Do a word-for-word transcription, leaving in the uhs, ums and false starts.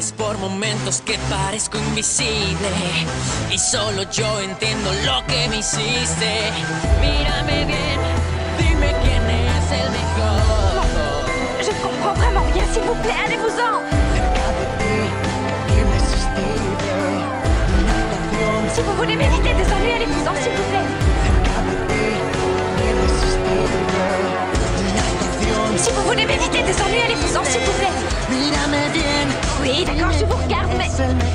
veces por momentos que parezco invisible y solo yo entiendo lo que me hiciste. Mírame bien, dime quién es el mejor. Je ne comprends vraiment rien, s'il vous plaît, allez-vous-en. Si vous voulez m'éviter des ennuis, allez-vous-en, s'il vous plaît. Si vous voulez m'éviter des ennuis, allez-vous-en, s'il vous plaît. Oui, d'accord, je vous regarde, mais...